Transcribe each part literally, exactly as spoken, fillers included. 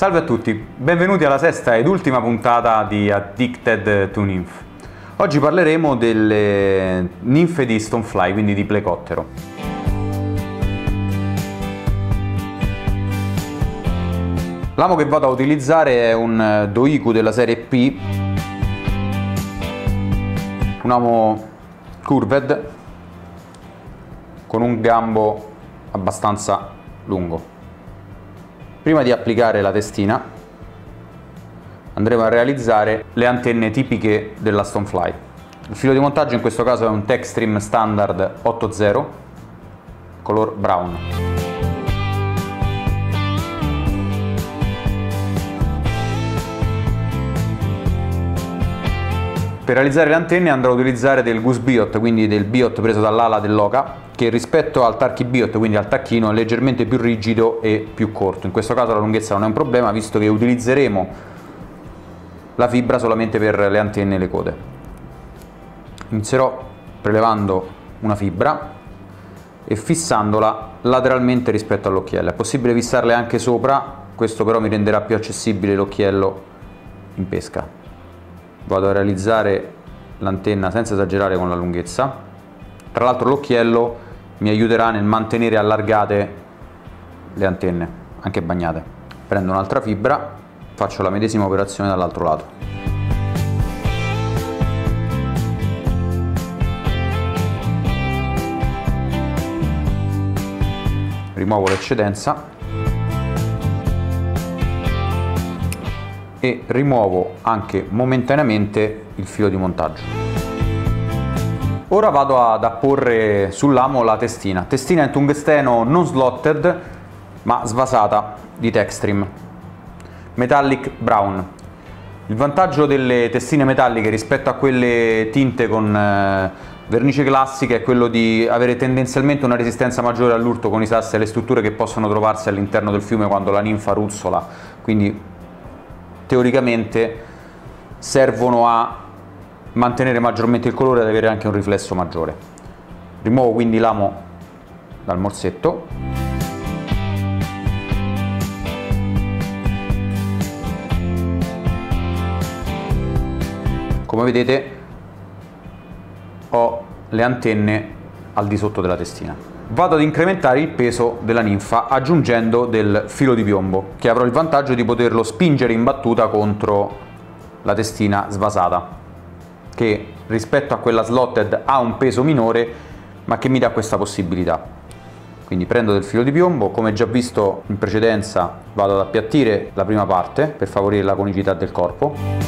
Salve a tutti, benvenuti alla sesta ed ultima puntata di Addicted to Nymph. Oggi parleremo delle ninfe di Stonefly, quindi di Plecottero. L'amo che vado a utilizzare è un Doiku della serie P, un amo curved con un gambo abbastanza lungo. Prima di applicare la testina andremo a realizzare le antenne tipiche della Stonefly. Il filo di montaggio in questo caso è un Techstream Standard otto zero color brown. Per realizzare le antenne andrò a utilizzare del Goose Biot, quindi del biot preso dall'ala dell'oca, che rispetto al Turkey Biot, quindi al tacchino, è leggermente più rigido e più corto. In questo caso la lunghezza non è un problema, visto che utilizzeremo la fibra solamente per le antenne e le code. Inizierò prelevando una fibra e fissandola lateralmente rispetto all'occhiello. È possibile fissarle anche sopra, questo però mi renderà più accessibile l'occhiello in pesca. Vado a realizzare l'antenna senza esagerare con la lunghezza. Tra l'altro l'occhiello mi aiuterà nel mantenere allargate le antenne, anche bagnate. Prendo un'altra fibra, faccio la medesima operazione dall'altro lato. Rimuovo l'eccedenza e rimuovo anche momentaneamente il filo di montaggio. Ora vado ad apporre sull'amo la testina. Testina in tungsteno non slotted ma svasata di Techstream Metallic Brown. Il vantaggio delle testine metalliche rispetto a quelle tinte con eh, vernice classica è quello di avere tendenzialmente una resistenza maggiore all'urto con i sassi e le strutture che possono trovarsi all'interno del fiume quando la ninfa ruzzola, quindi teoricamente servono a mantenere maggiormente il colore e ad avere anche un riflesso maggiore. Rimuovo quindi l'amo dal morsetto. Come vedete ho le antenne al di sotto della testina. Vado ad incrementare il peso della ninfa aggiungendo del filo di piombo, che avrò il vantaggio di poterlo spingere in battuta contro la testina svasata, che rispetto a quella slotted ha un peso minore ma che mi dà questa possibilità. Quindi prendo del filo di piombo, come già visto in precedenza vado ad appiattire la prima parte per favorire la conicità del corpo.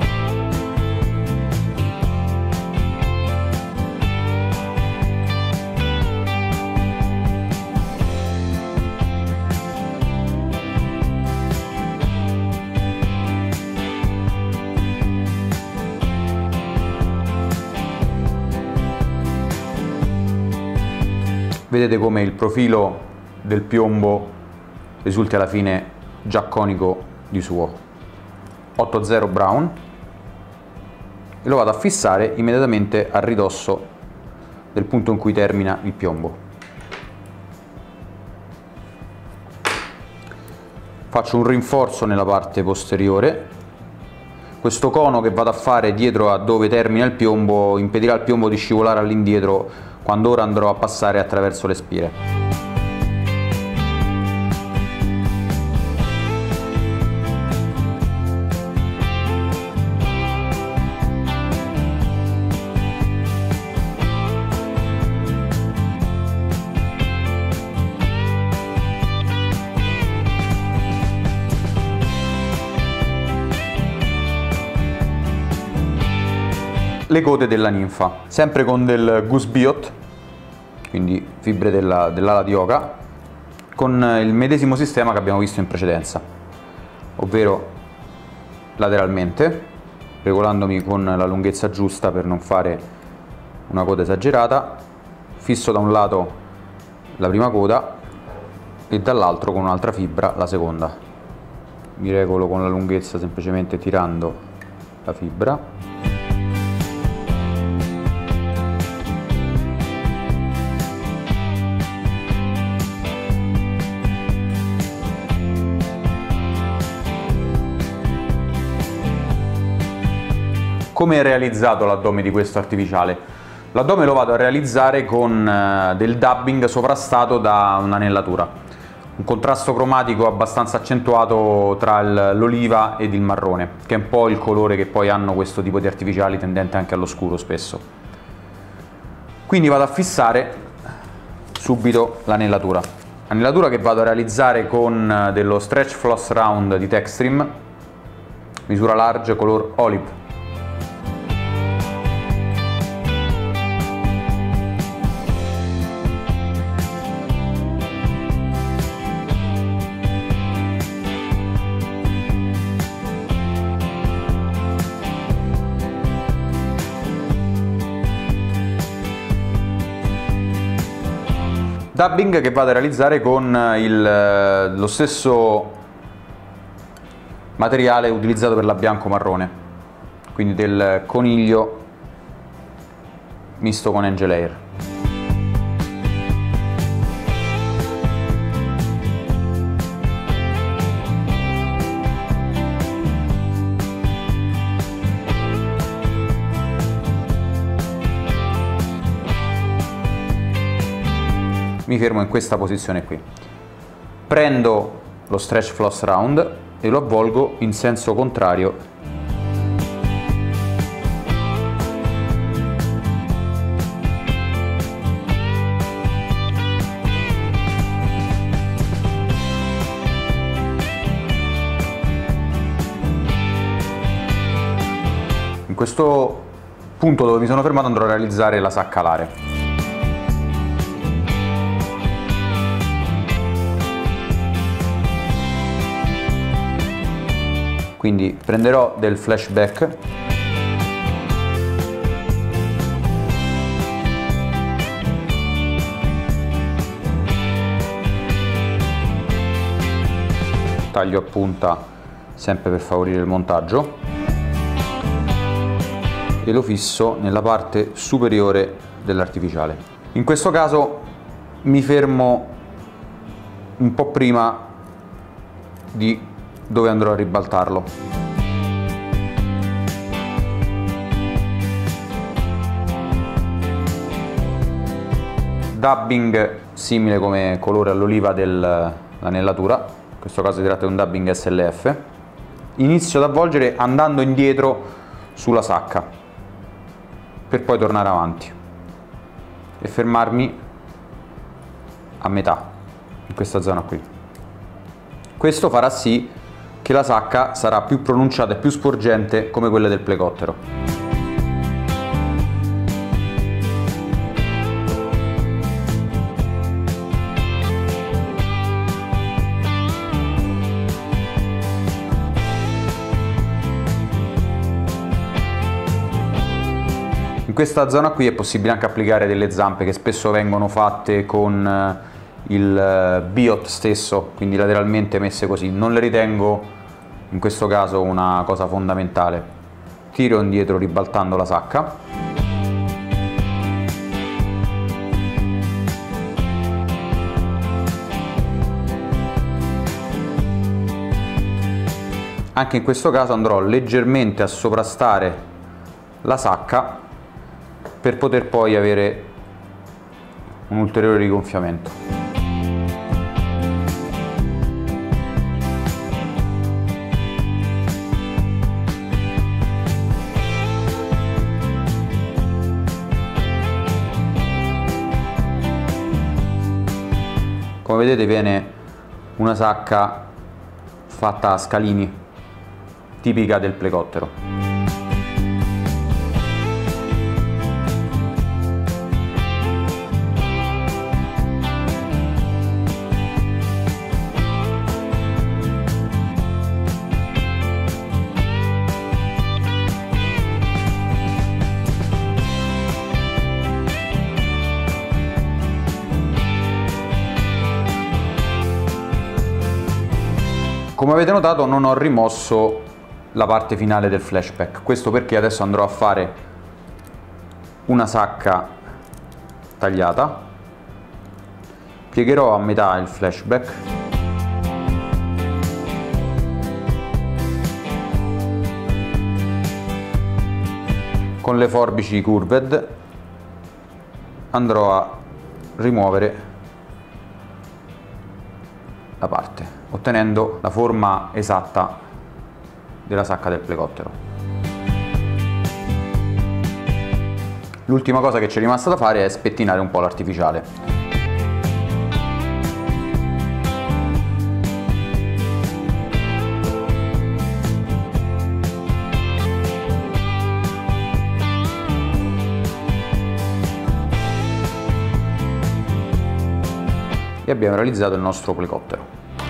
Vedete come il profilo del piombo risulti alla fine già conico di suo. otto zero brown, e lo vado a fissare immediatamente a ridosso del punto in cui termina il piombo. Faccio un rinforzo nella parte posteriore. Questo cono che vado a fare dietro a dove termina il piombo impedirà al piombo di scivolare all'indietro quando ora andrò a passare attraverso le spire. Le code della ninfa, sempre con del Goose Biot, quindi fibre della, dell'ala di oca, con il medesimo sistema che abbiamo visto in precedenza, ovvero lateralmente, regolandomi con la lunghezza giusta per non fare una coda esagerata. Fisso da un lato la prima coda e dall'altro con un'altra fibra la seconda. Mi regolo con la lunghezza semplicemente tirando la fibra. Come è realizzato l'addome di questo artificiale? L'addome lo vado a realizzare con eh, del dubbing sovrastato da un'anellatura, un contrasto cromatico abbastanza accentuato tra l'oliva ed il marrone, che è un po' il colore che poi hanno questo tipo di artificiali, tendente anche all'oscuro spesso. Quindi vado a fissare subito l'anellatura, anellatura che vado a realizzare con dello Stretch Floss Round di Textrim, misura large, color olive. Dubbing che vado a realizzare con il, lo stesso materiale utilizzato per la bianco marrone, quindi del coniglio misto con Angel Air. Mi fermo in questa posizione qui, prendo lo Stretch Floss Round e lo avvolgo in senso contrario in questo punto dove mi sono fermato. Andrò a realizzare la sacca alare. Quindi prenderò del flashback taglio a punta sempre per favorire il montaggio e lo fisso nella parte superiore dell'artificiale. In questo caso mi fermo un po' prima di dove andrò a ribaltarlo. Dubbing simile come colore all'oliva dell'anellatura, in questo caso si tratta di un dubbing S L F. Inizio ad avvolgere andando indietro sulla sacca per poi tornare avanti e fermarmi a metà in questa zona qui. Questo farà sì che la sacca sarà più pronunciata e più sporgente come quella del plecottero. In questa zona qui è possibile anche applicare delle zampe che spesso vengono fatte con il biot stesso, quindi lateralmente messe così. Non le ritengo in questo caso una cosa fondamentale. Tiro indietro ribaltando la sacca anche in questo caso andrò leggermente a sovrastare la sacca per poter poi avere un ulteriore rigonfiamento. Come vedete viene una sacca fatta a scalini, tipica del plecottero. Come avete notato non ho rimosso la parte finale del flashback, questo perché adesso andrò a fare una sacca tagliata, piegherò a metà il flashback con le forbici curved andrò a rimuovere la parte, ottenendo la forma esatta della sacca del plecottero. L'ultima cosa che ci è rimasta da fare è spettinare un po' l'artificiale. E abbiamo realizzato il nostro plecottero.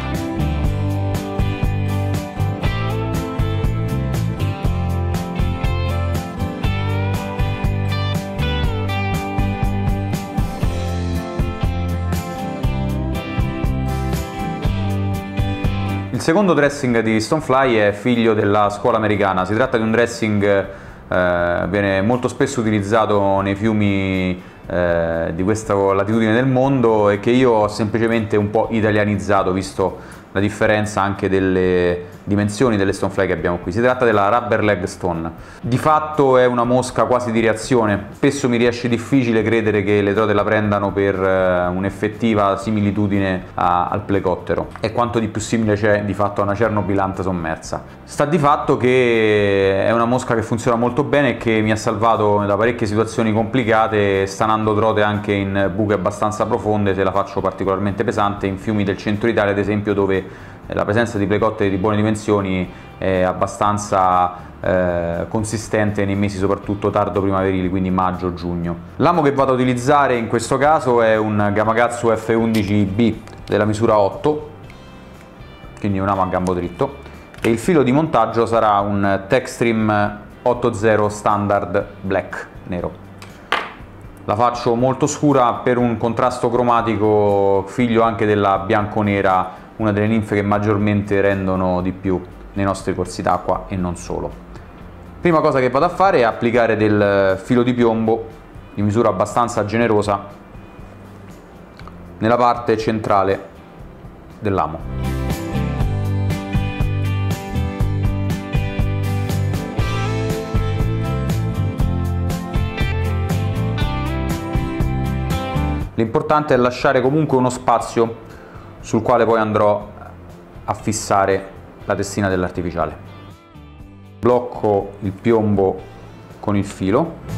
Il secondo dressing di Stonefly è figlio della scuola americana. Si tratta di un dressing eh, viene molto spesso utilizzato nei fiumi Eh, di questa latitudine del mondo e che io ho semplicemente un po' italianizzato, visto la differenza anche delle dimensioni delle Stonefly che abbiamo qui. Si tratta della Rubber Leg Stone. Di fatto è una mosca quasi di reazione, spesso mi riesce difficile credere che le trote la prendano per eh, un'effettiva similitudine a, al plecottero, e quanto di più simile c'è di fatto a una cernobillante sommersa. Sta di fatto che è una mosca che funziona molto bene e che mi ha salvato da parecchie situazioni complicate, stanando trote anche in buche abbastanza profonde se la faccio particolarmente pesante, in fiumi del centro Italia ad esempio, dove la presenza di plecotteri di buone dimensioni è abbastanza eh, consistente nei mesi soprattutto tardo primaverili, quindi maggio-giugno. L'amo che vado ad utilizzare in questo caso è un Gamakatsu F undici B della misura otto, quindi un amo a gambo dritto, e il filo di montaggio sarà un Techstream ottanta standard black nero. La faccio molto scura per un contrasto cromatico figlio anche della bianco-nera, una delle ninfe che maggiormente rendono di più nei nostri corsi d'acqua e non solo. Prima cosa che vado a fare è applicare del filo di piombo di misura abbastanza generosa nella parte centrale dell'amo. L'importante è lasciare comunque uno spazio sul quale poi andrò a fissare la testina dell'artificiale. Blocco il piombo con il filo.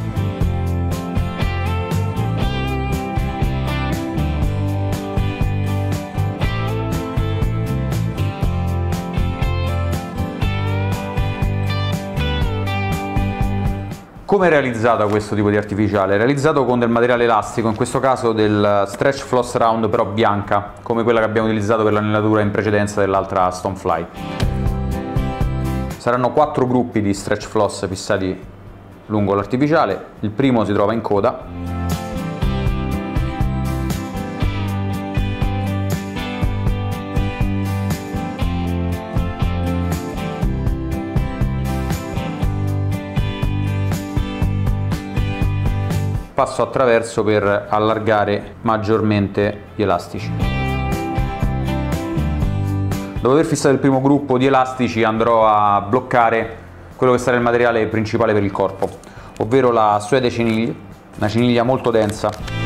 Come è realizzato questo tipo di artificiale? È realizzato con del materiale elastico, in questo caso del Stretch Floss Round però bianca, come quella che abbiamo utilizzato per l'anellatura in precedenza dell'altra Stonefly. Saranno quattro gruppi di Stretch Floss fissati lungo l'artificiale, il primo si trova in coda. Passo attraverso per allargare maggiormente gli elastici. Dopo aver fissato il primo gruppo di elastici andrò a bloccare quello che sarà il materiale principale per il corpo, ovvero la suede ciniglia, una ciniglia molto densa.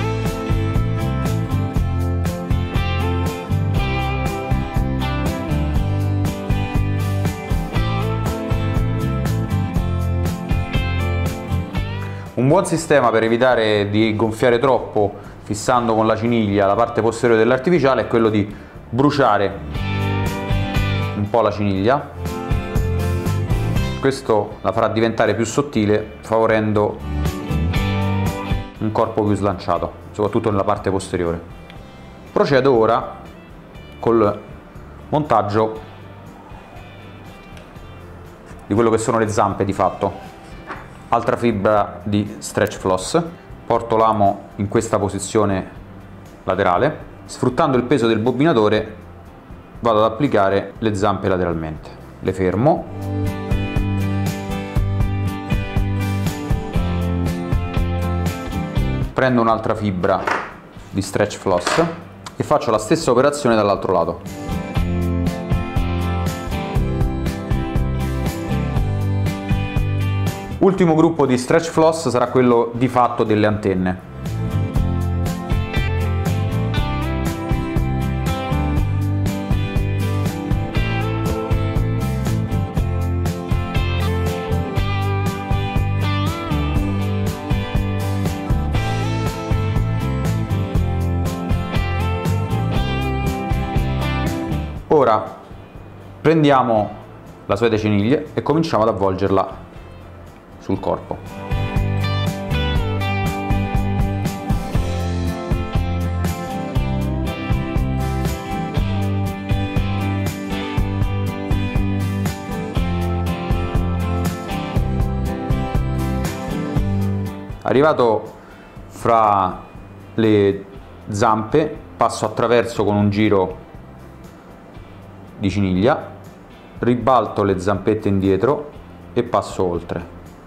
Un buon sistema per evitare di gonfiare troppo fissando con la ciniglia la parte posteriore dell'artificiale è quello di bruciare un po' la ciniglia. Questo la farà diventare più sottile, favorendo un corpo più slanciato, soprattutto nella parte posteriore. Procedo ora col montaggio di quello che sono le zampe di fatto. Altra fibra di Stretch Floss, porto l'amo in questa posizione laterale, sfruttando il peso del bobinatore vado ad applicare le zampe lateralmente. Le fermo, prendo un'altra fibra di Stretch Floss e faccio la stessa operazione dall'altro lato. Ultimo gruppo di stretch floss sarà quello di fatto delle antenne. Ora prendiamo la sueta ciniglie e cominciamo ad avvolgerla sul corpo. Arrivato fra le zampe, passo attraverso con un giro di ciniglia, ribalto le zampette indietro e passo oltre.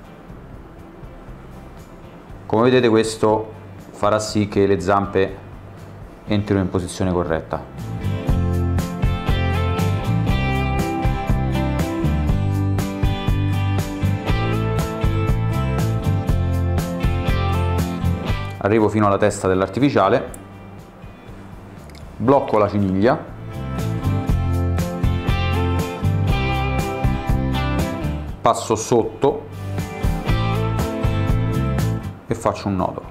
Come vedete, questo farà sì che le zampe entrino in posizione corretta. Arrivo fino alla testa dell'artificiale, blocco la ciniglia, passo sotto e faccio un nodo.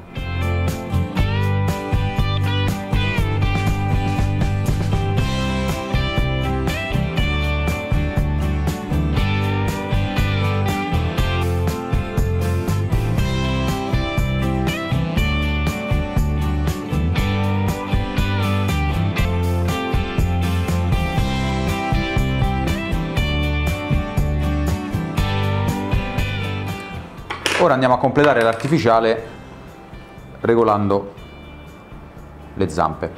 Ora andiamo a completare l'artificiale regolando le zampe.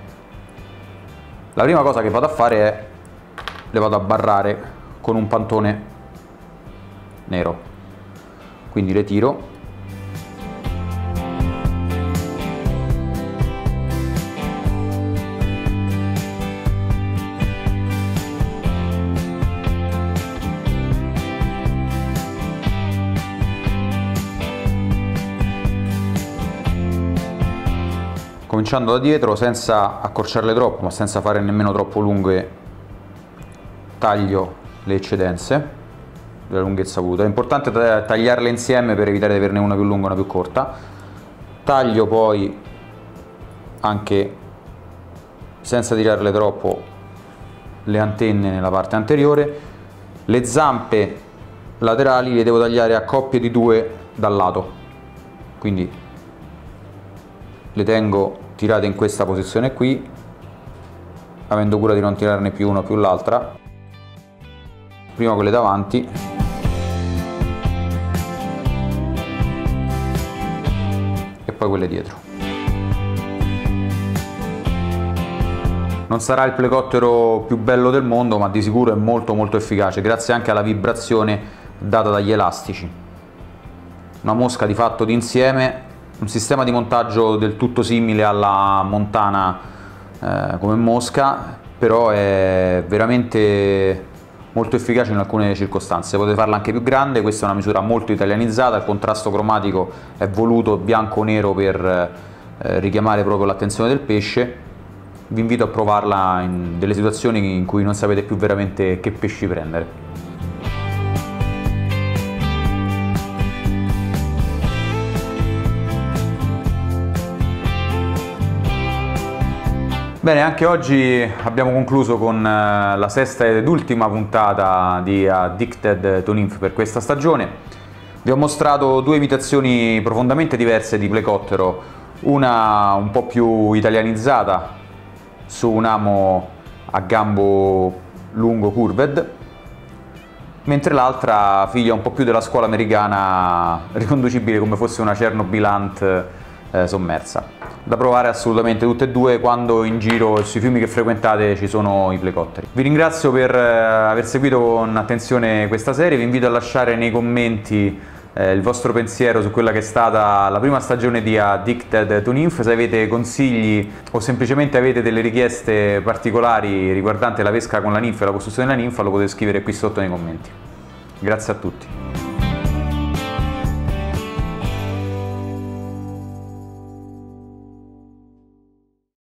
La prima cosa che vado a fare è le vado a barrare con un pantone nero, quindi le tiro cominciando da dietro, senza accorciarle troppo ma senza fare nemmeno troppo lunghe. Taglio le eccedenze della lunghezza voluta. È importante tagliarle insieme per evitare di averne una più lunga e una più corta. Taglio poi, anche senza tirarle troppo, le antenne nella parte anteriore. Le zampe laterali le devo tagliare a coppie di due dal lato, quindi le tengo tirate in questa posizione qui, avendo cura di non tirarne più una più l'altra. Prima quelle davanti e poi quelle dietro. Non sarà il plecottero più bello del mondo, ma di sicuro è molto molto efficace, grazie anche alla vibrazione data dagli elastici. Una mosca di fatto d'insieme, un sistema di montaggio del tutto simile alla Montana eh, come mosca, però è veramente molto efficace in alcune circostanze. Potete farla anche più grande, questa è una misura molto italianizzata, il contrasto cromatico è voluto bianco-nero per eh, richiamare proprio l'attenzione del pesce. Vi invito a provarla in delle situazioni in cui non sapete più veramente che pesci prendere. Bene, anche oggi abbiamo concluso con la sesta ed ultima puntata di Addicted to Nymph per questa stagione. Vi ho mostrato due imitazioni profondamente diverse di plecottero, una un po' più italianizzata su un amo a gambo lungo curved, mentre l'altra figlia un po' più della scuola americana, riconducibile come fosse una Cernobilant eh, sommersa. Da provare assolutamente tutte e due quando in giro sui fiumi che frequentate ci sono i plecotteri. Vi ringrazio per aver seguito con attenzione questa serie, vi invito a lasciare nei commenti eh, il vostro pensiero su quella che è stata la prima stagione di Addicted to Nymph. Se avete consigli o semplicemente avete delle richieste particolari riguardanti la pesca con la ninfa e la costruzione della ninfa, lo potete scrivere qui sotto nei commenti. Grazie a tutti.